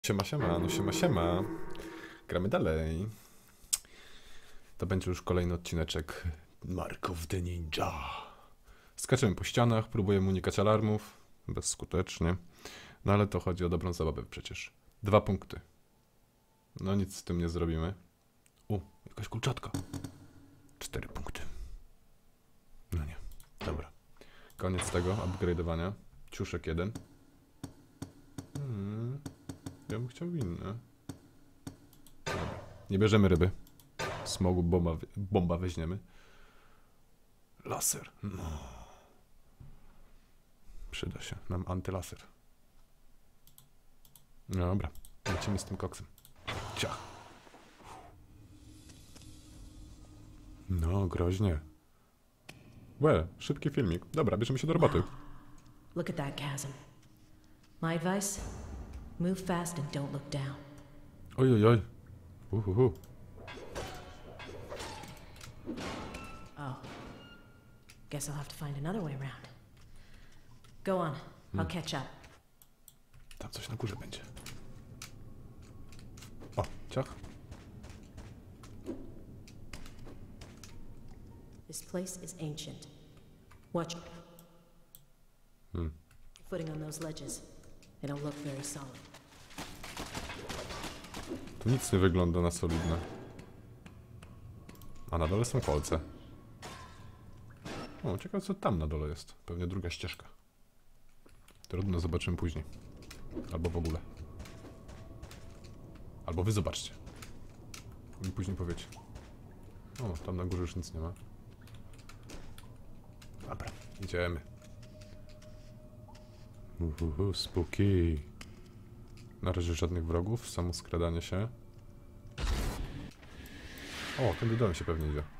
Siema, siema, no siema, siema. Gramy dalej. To będzie już kolejny odcineczek Mark of the Ninja. Skaczemy po ścianach, próbujemy unikać alarmów. Bezskutecznie. No ale to chodzi o dobrą zabawę przecież. 2 punkty. No nic z tym nie zrobimy. Jakaś kulczatka. 4 punkty. No nie. Dobra. Koniec tego upgrade'owania. Ciuszek 1. Ja bym chciał inne. Dobra. Nie bierzemy ryby. Smogu bomba weźmiemy. Laser. No. Przyda się nam antylaser. No dobra. Lecimy z tym koksem. Ciach. No, groźnie. Szybki filmik. Dobra, bierzemy się do roboty. Look at that chasm. My advice? Move fast and don't look down. Oj, oj, oj. Oh. Guess I'll have to find another way around. Go on. I'll catch up. Tam coś na górze będzie. O, ciach. This place is ancient. Watch. Footing on those ledges. They don't look very solid. Tu nic nie wygląda na solidne. A na dole są kolce. O, ciekawe co tam na dole jest. Pewnie druga ścieżka. Trudno, zobaczymy później. Albo w ogóle. Albo wy zobaczcie. I później powiecie. O, tam na górze już nic nie ma. Dobra, idziemy. Spooky. Na razie żadnych wrogów, samo skradanie się. O, tędy dołem się pewnie idzie.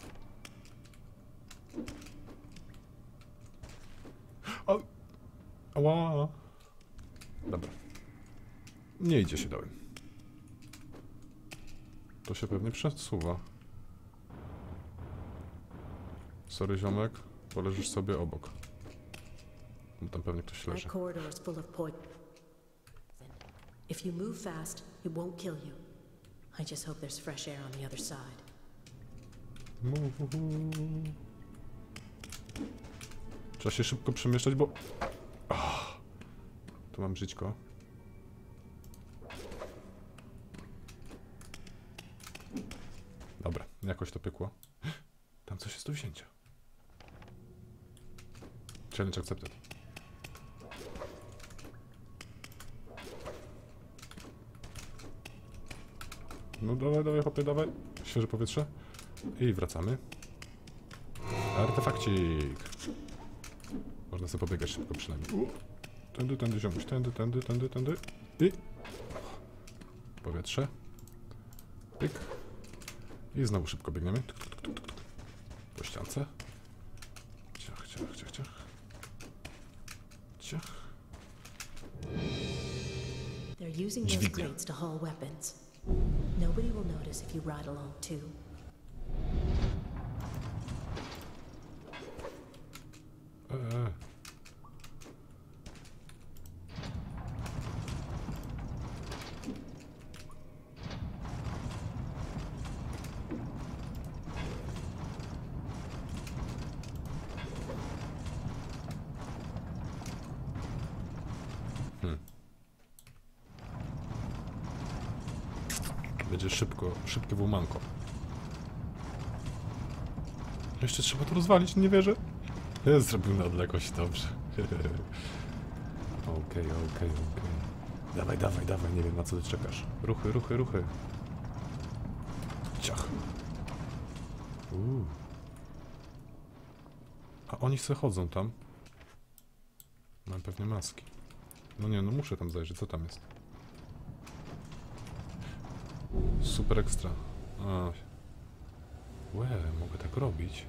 O! Ała! Dobra. Nie idzie się dołem. To się pewnie przesuwa. Sorry ziomek, poleżysz sobie obok. Bo tam pewnie ktoś leży. That corridor is full of poison. If you move fast, it won't kill you. I just hope there's fresh air on the other side. Trzeba się szybko przemieszczać, bo... Tu mam żyćko. Dobra, jakoś to pykło. Tam coś jest do wzięcia. Challenge accepted. No dawaj, chłopie, dawaj. Świeże powietrze. I wracamy. Artefakcik. Można sobie pobiegać szybko przynajmniej. Tędy, ziomuś, tędy. I... Powietrze. Pyk. I znowu szybko biegniemy. Po ściance. Ciach. They're using those crates to haul weapons. Nobody will notice if you ride along too. Będzie szybkie włamanko. Jeszcze trzeba to rozwalić, nie wierzę. Zrobił na odległość, dobrze. Okej. Dawaj, nie wiem na co ty czekasz. Ruchy. Ciach. A oni se chodzą tam. Mam pewnie maski. No nie, no muszę tam zajrzeć, co tam jest. Super ekstra. Mogę tak robić.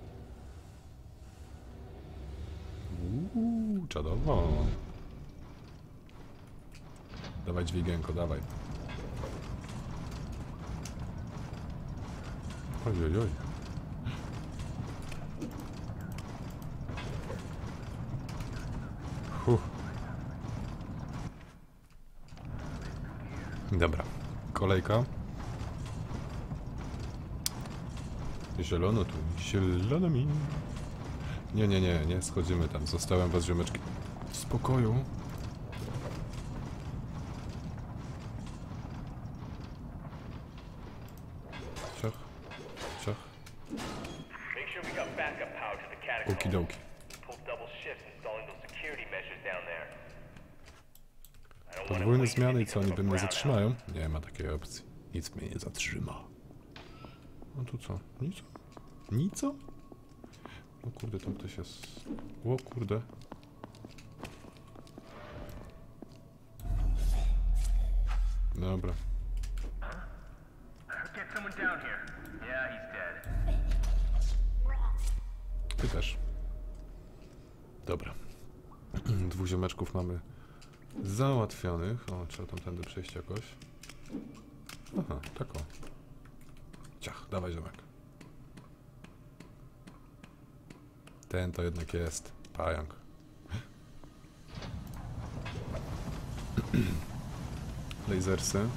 Czadowo. Dawaj dźwigienko, dawaj. Oj. Dobra, kolejka. Zielono tu, zielono mi. Nie schodzimy tam. Zostałem was, ziomeczki, w spokoju. Ciach, ciach. Okidoki. Podwójne zmiany i co, oni mnie zatrzymają? Nie ma takiej opcji. Nic mnie nie zatrzyma. No tu co? Nic? Nic? O kurde, tam ktoś jest. O kurde. Dobra. Ty też. Dobra. Dwóch ziomeczków mamy załatwionych. O, trzeba tamtędy przejść jakoś. Aha, tak o. Ciach, dawaj ziomek. Ten to jednak jest pająk. Lasersy.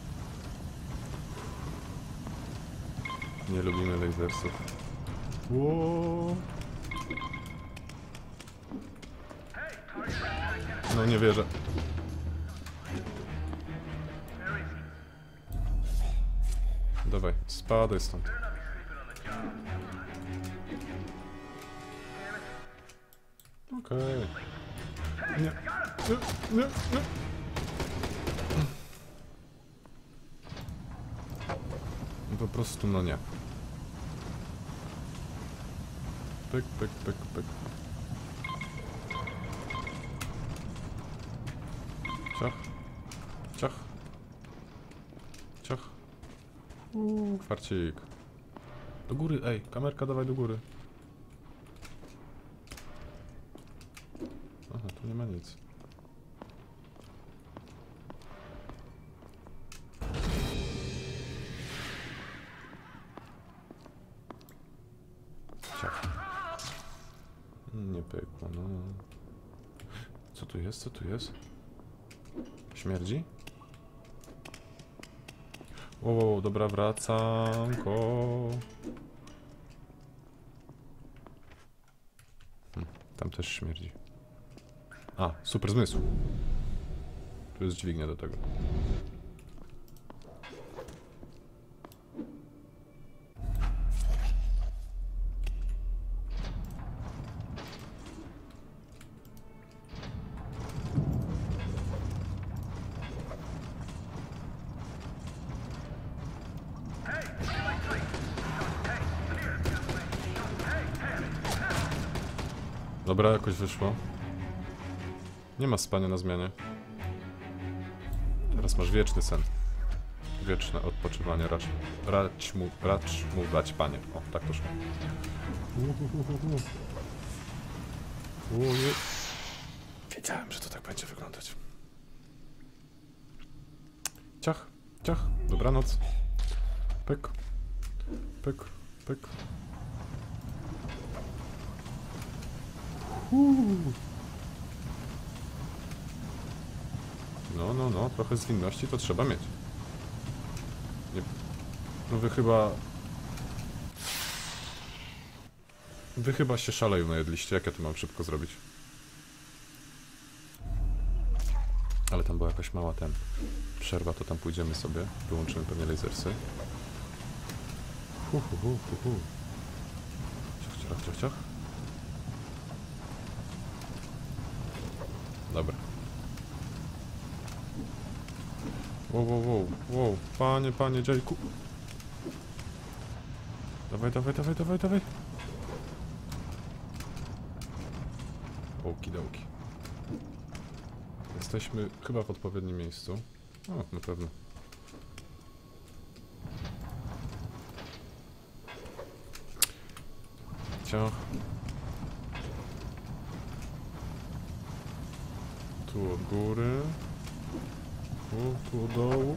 Nie lubimy lasersów. Ło. No nie wierzę. Dawaj, spadaj stąd. Okej. Nie. Nie. Po prostu no nie. Pyk, pyk, pyk, pyk. Ciach. Ciach. Ciach. Kwarcik. Do góry, ej, kamerka dawaj do góry. Aha, tu nie ma nic. Ciach. Nie pykło, no. Co tu jest? Co tu jest? Śmierdzi? O, dobra, wracam. Tam też śmierdzi. A, super zmysł. Tu jest dźwignia do tego. Dobra, jakoś wyszło. Nie ma spania na zmianie. Teraz masz wieczny sen. Wieczne odpoczywanie. Racz mu dać, panie. O, tak to szło. Wiedziałem, że to tak będzie wyglądać. Ciach, ciach. Dobranoc. Pyk. Pyk, pyk. No, trochę zwinności to trzeba mieć. Nie. No wy chyba się szaleju najedliście, jak ja to mam szybko zrobić? Ale tam była jakaś mała przerwa, to tam pójdziemy sobie, wyłączymy pewnie lasersy. Ciach, ciach, ciach. Dobra. Wow, panie, Jayku. Dawaj. Okidoki. Jesteśmy chyba w odpowiednim miejscu. O, na pewno. Ciach. Tu od góry. Tu od dołu.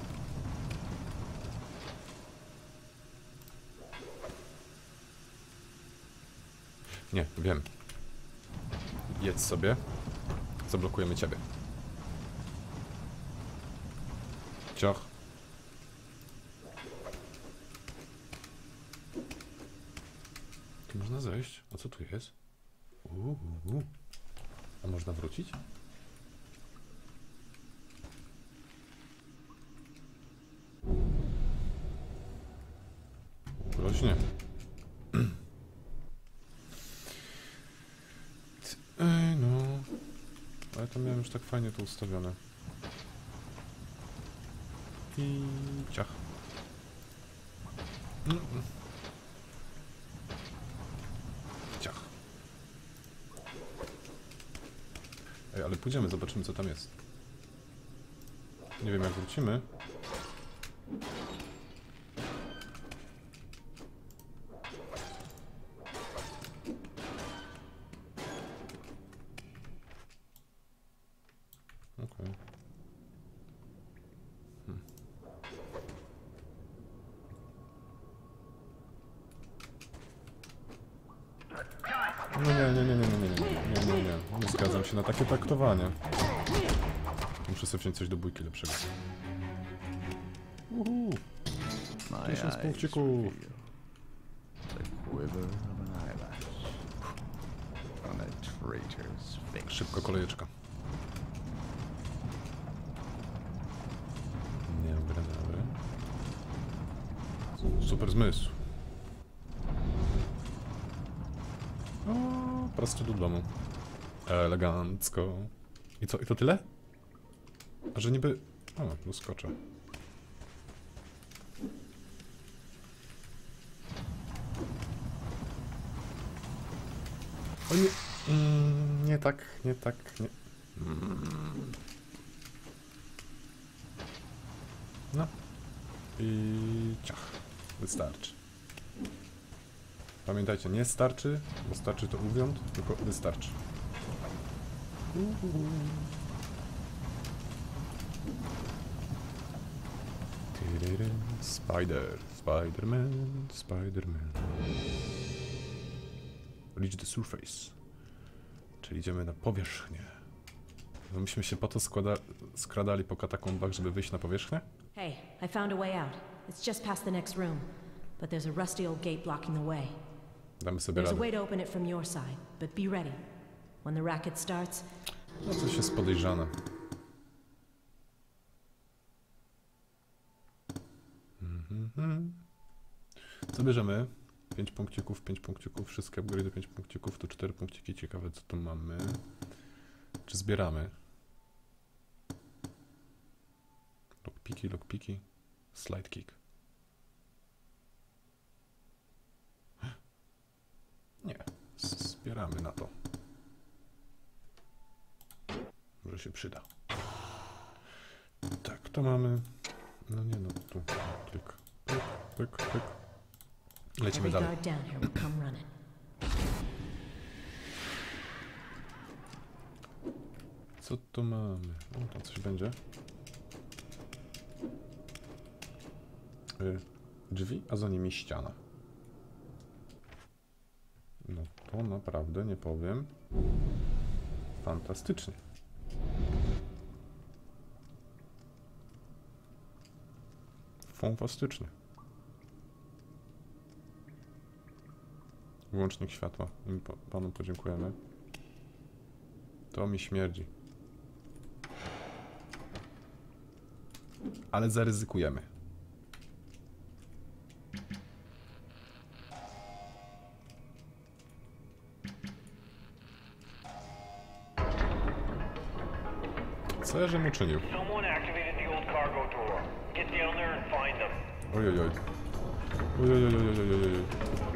Nie, wiem. Jedź sobie. Zablokujemy ciebie. ciach. Tu można zejść? A co tu jest? A można wrócić? Groźnie. Ej, no. Ale to miałem już tak fajnie to ustawione. I ciach. Ciach. Ej, ale pójdziemy, zobaczymy co tam jest. Nie wiem jak wrócimy. Okej. No nie zgadzam się na takie traktowanie. Muszę sobie wziąć coś do bójki lepszego. 1000 punkcików. Szybko kolejeczka. Nie mam granały. Super zmysł. O, prosto do domu. Elegancko. I co? I to tyle? A że niby... O, doskoczę. O nie... nie tak, nie tak, nie... No. I ciach. Wystarczy. Pamiętajcie, nie starczy, bo starczy to uwiąd, tylko wystarczy. Spider-Man. Reach the surface. Czyli idziemy na powierzchnię. No myśmy się po to skradali po katakombach, żeby wyjść na powierzchnię? Hey, I found a way out. It's just past the next room. But there's a rusty old gate blocking the way. Damy sobie There's a radę. way to open it from your side, but be ready. When the racket starts... No coś jest podejrzane. Co bierzemy? 5 punkcików, 5 punkcików, wszystkie upgrade 5 punkcików, to 4 punkciki. Ciekawe co tu mamy. Czy zbieramy? Lockpiki, slide kick. Nie, zbieramy na to. Może się przyda. Tak, to mamy. No nie no, tu klik. Lecimy dalej. Co tu mamy? O, tam coś będzie. Drzwi, a za nimi ściana. No to naprawdę nie powiem. Fantastycznie. Fantastycznie. Włącznik światła. Panu podziękujemy. To mi śmierdzi. Ale zaryzykujemy. Co ja żem uczynił? Ojojoj. Ojojoj.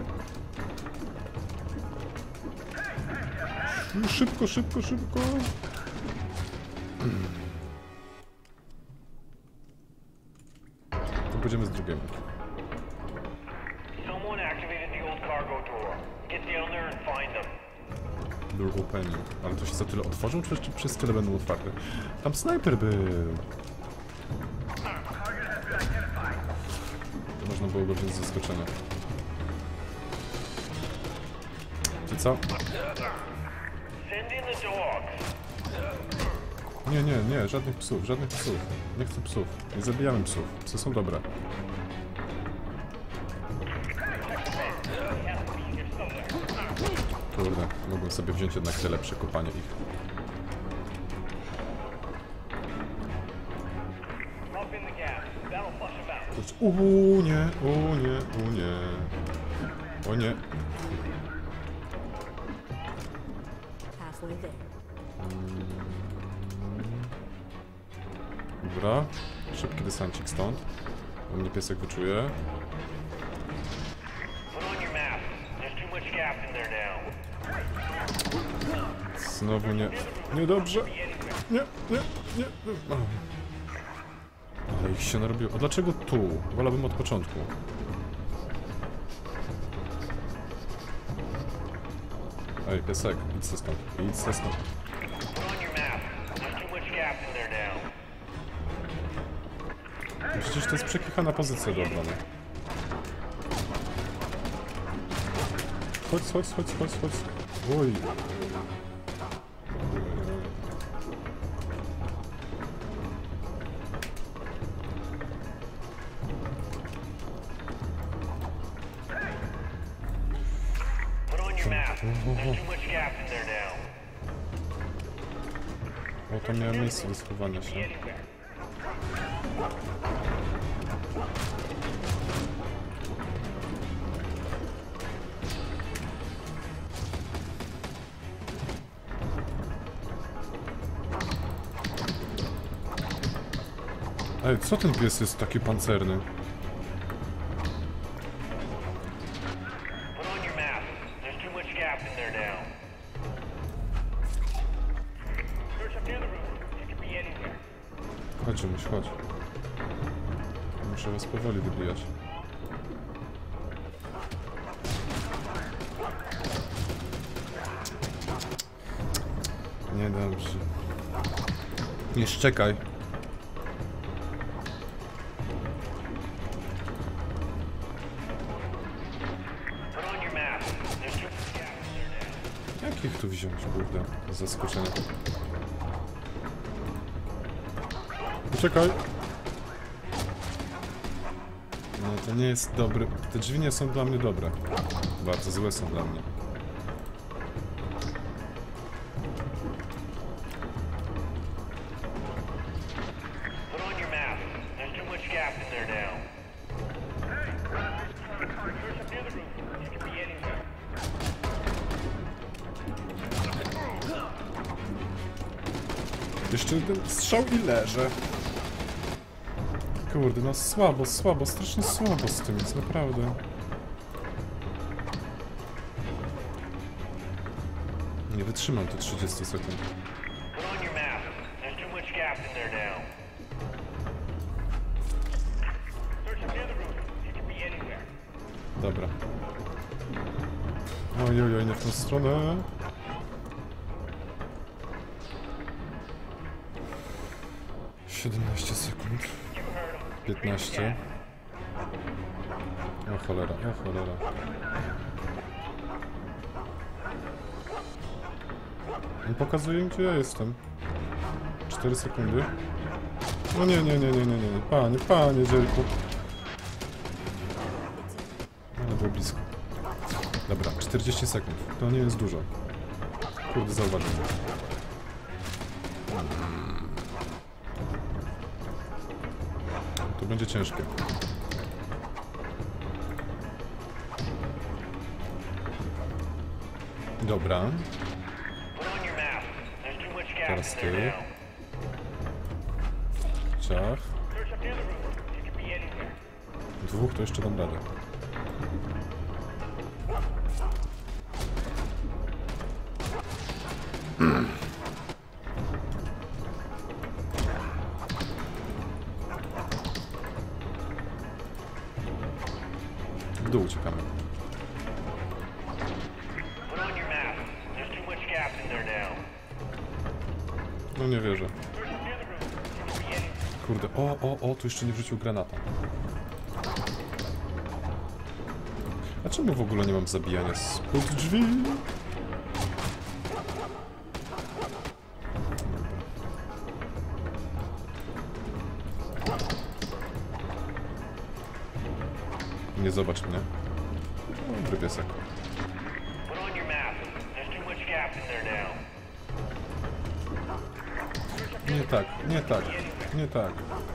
Szybko. To pójdziemy z drugiego. Door opening. Ale to się za tyle otworzył, czy przez tyle będą otwarte? Tam snajper był. To można było go wziąć z zaskoczenia. Czy co? Nie, nie, nie, żadnych psów, żadnych psów. Nie chcę psów. Nie zabijamy psów. Psy są dobre. Kurde, mogłem sobie wziąć jednak te lepsze kopanie ich. Nie, o nie, o nie. O nie. Halfway there. Dobra. Szybki dystancik stąd. Bo mnie piesek wyczuje. Znowu nie. Niedobrze. Nie, nie, nie. Ale ich się narobiło. A dlaczego tu? Wolałbym od początku. Ej, piesek, idź se stąd. Idź se stąd. Przecież to jest przekichana pozycja do obrony. Chodź, chodź, chodź, chodź, chodź. Oj. O, to miałem miejsce do schowania się. Ej, co ten pies jest taki pancerny? Chodź, Muś, chodź. Muszę was powoli wybijać. Niedobrze. Nie szczekaj. Jak ich tu wziąć, kurde? Z zaskoczenia. Poczekaj. No to nie jest dobry. Te drzwi nie są dla mnie dobre. Bardzo złe są dla mnie. Jeszcze jeden strzał i leżę. Kurde, no słabo, słabo, strasznie słabo z tym jest, naprawdę. Nie wytrzymam te 30 sekund. Dobra. Ojojoj, nie w tą stronę. ...17 sekund. 15. O cholera, o cholera. On pokazuje, gdzie ja jestem. 4 sekundy. No nie, nie, nie, nie, nie, nie. Panie, panie, Jericho. Ale było blisko. Dobra, 40 sekund. To nie jest dużo. Kurde, zauważyłem. To będzie ciężkie. Dobra. Teraz ty. Ciach. Dwóch to jeszcze dam radę. W dół uciekamy. No nie wierzę. Kurde, o, tu jeszcze nie wrzucił granata. A czemu w ogóle nie mam zabijania spod drzwi? Dobra. Nie zobacz mnie. Dobry piesek. Put on your mask. There's too much gas in there now. Nie tak, nie tak, nie tak.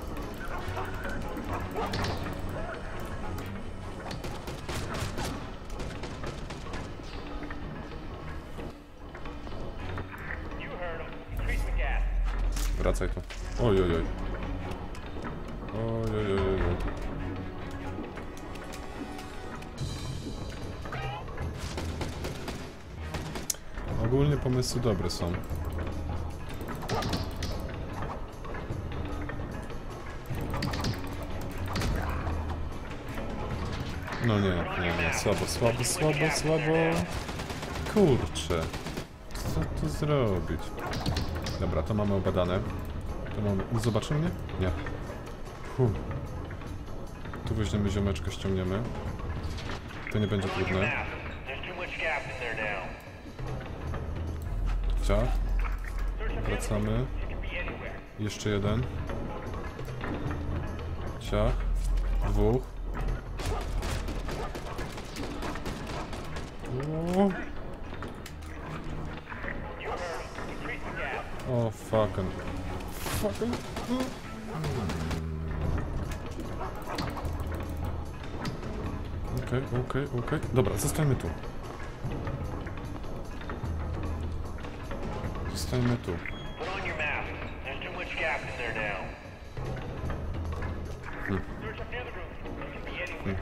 You heard him. Increase the gas. Wracaj tu. Oj, oj, oj. Oj, oj, oj, oj. Ogólnie pomysły dobre są. No nie, słabo, słabo, słabo, słabo. Kurczę. Co tu zrobić? Dobra, to mamy obadane. To mamy... Zobaczył mnie? Nie. Tu weźmiemy ziomeczkę, ściągniemy. To nie będzie trudne. There's too much gas in there now. Ciach. Wracamy. You can be anywhere. Jeszcze jeden. Ciach. Dwóch. O, You heard him. Increase the gas. o fucking. Fucking. Okej. Dobra, zostańmy tu. Zostańmy tu. Put on your mask. There's too much gas in there now. Search up the other room. You can be anywhere.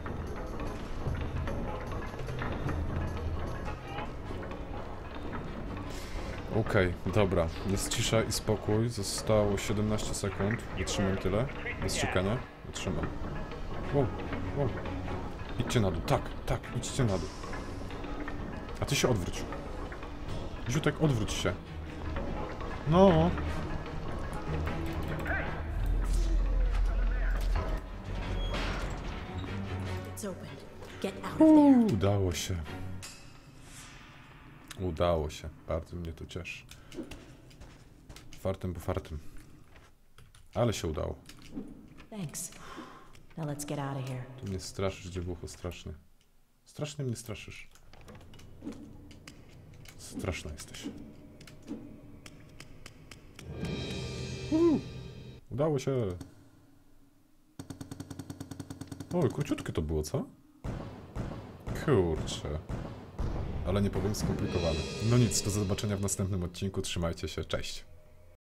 Okej, dobra. Jest cisza i spokój. Zostało 17 sekund. Wytrzymam tyle. Bez czekania. Wytrzymam. Wow. Idźcie na dół. Tak, idźcie na dół. A ty się odwróć. Ziutek, odwróć się. No. It's opened. Get out of there. Udało się. Udało się. Bardzo mnie to cieszy. Fartem po fartem. Ale się udało. Thanks. Now let's get out of here. Tu mnie straszysz, dziewucho, strasznie. Strasznie mnie straszysz. Straszna jesteś. Udało się. Oj, króciutkie to było, co? Kurczę. Ale nie powiem skomplikowane. No nic, do zobaczenia w następnym odcinku. Trzymajcie się, cześć.